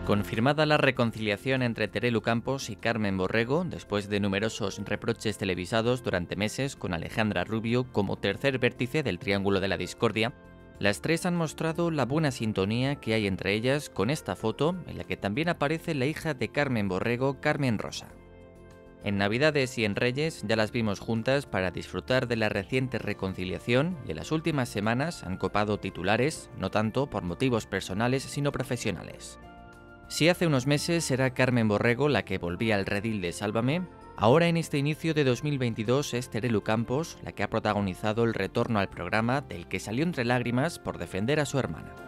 Confirmada la reconciliación entre Terelu Campos y Carmen Borrego, después de numerosos reproches televisados durante meses con Alejandra Rubio como tercer vértice del Triángulo de la Discordia, las tres han mostrado la buena sintonía que hay entre ellas con esta foto en la que también aparece la hija de Carmen Borrego, Carmen Rosa. En Navidades y en Reyes ya las vimos juntas para disfrutar de la reciente reconciliación y en las últimas semanas han copado titulares, no tanto por motivos personales sino profesionales. Si hace unos meses era Carmen Borrego la que volvía al redil de Sálvame, ahora en este inicio de 2022 es Terelu Campos la que ha protagonizado el retorno al programa del que salió entre lágrimas por defender a su hermana.